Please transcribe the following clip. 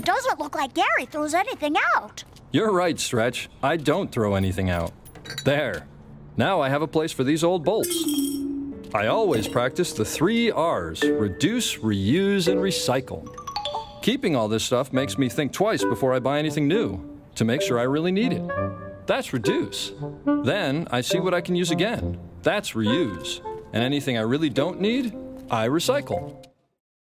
It doesn't look like Gary throws anything out. You're right, Stretch. I don't throw anything out. There. Now I have a place for these old bolts. I always practice the 3 R's: reduce, reuse, and recycle. Keeping all this stuff makes me think twice before I buy anything new, to make sure I really need it. That's reduce. Then I see what I can use again. That's reuse. And anything I really don't need, I recycle.